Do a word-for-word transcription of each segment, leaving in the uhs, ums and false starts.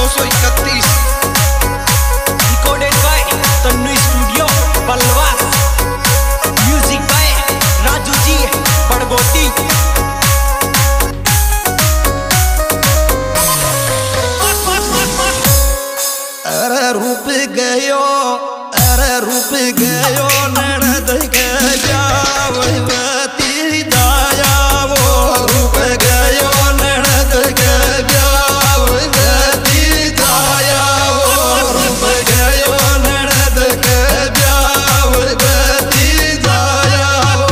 सौ इकतीस recorded by Tannu studio Balwas, music by Raju ji Badgoti. अरे रूप गयो, अरे रूप गयो ननद के ब्यावती दाया वो रूप गयो ननद के ब्यावती दाया वो रूप गयो ननद के ब्यावती दाया वो।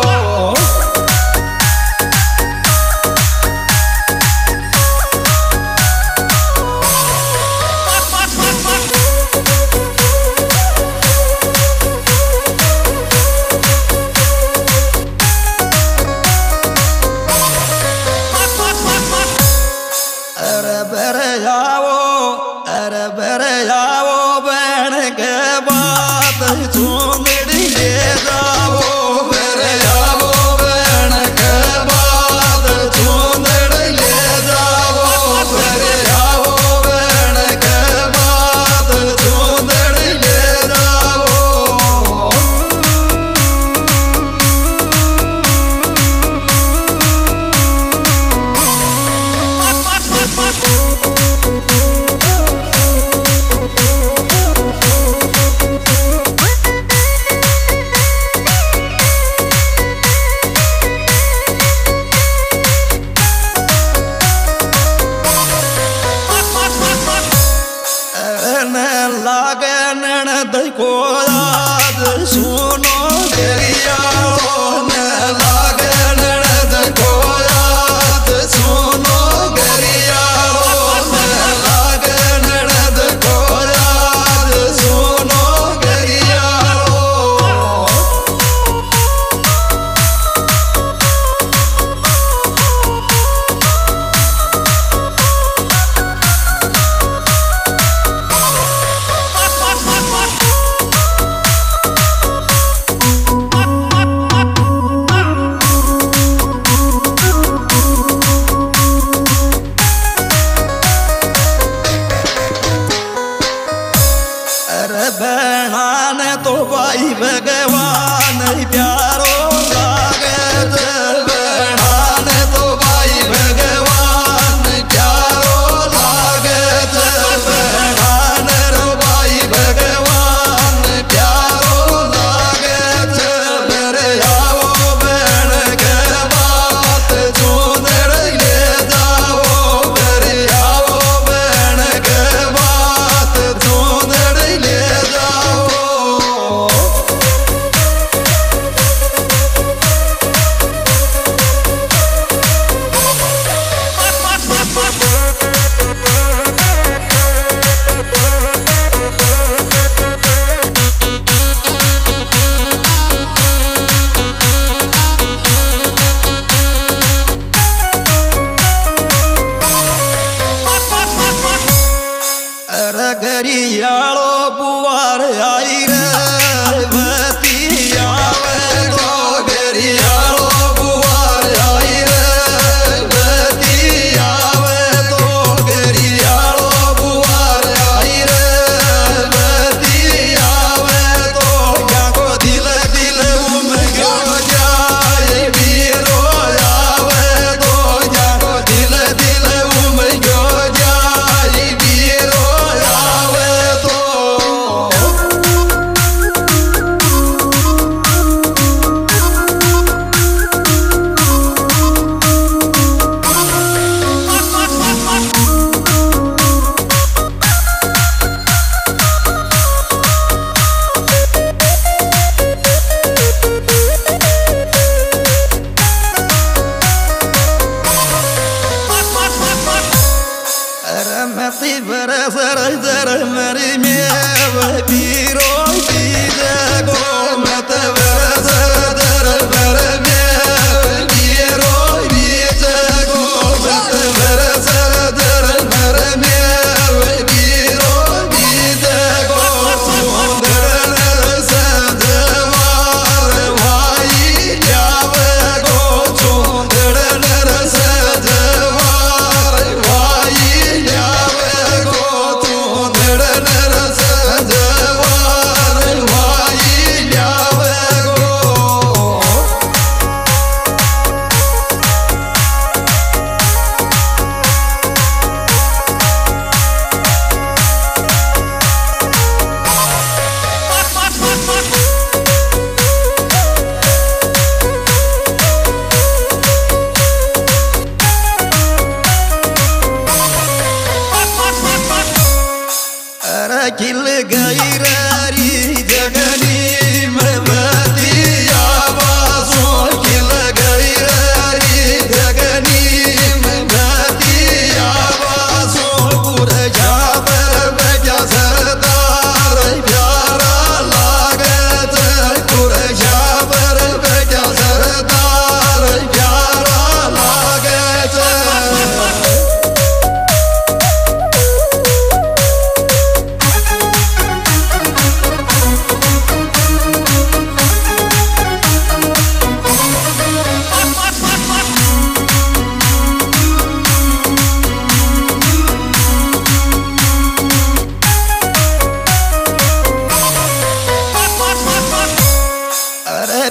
अरे बरे जाओ, अरे बरे जाओ बहन के बात सुनड़ी ले जाओ, बरे जाओ बहन के बात सुनड़ी ले जाओ, बरे जाओ बहन के बात सुनड़ी ले जाओ। लागे ननद को याद सुनो गरिया, न लागे ननद को याद सुनो गरिया, न लागे ननद को याद सुनो गरिया। अरे बहना ने तो भाई भगवान प्यारो लागे, बहना ने तो भाई भगवान प्यारो लागे, बहना ने तो भाई भगवान प्यारो लागे। मेरे आओ बहन के बात सुनड़ ले जाओ, मेरे आओ बहन के बात सुनड़ ले जाओ।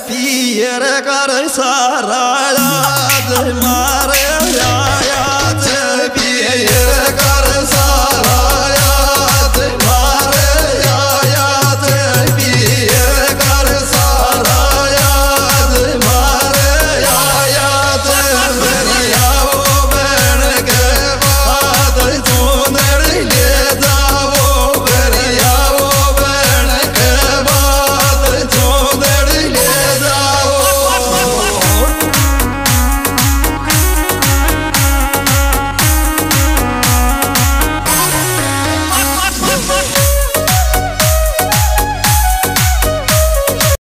પિયર કર સારા યાદ મારે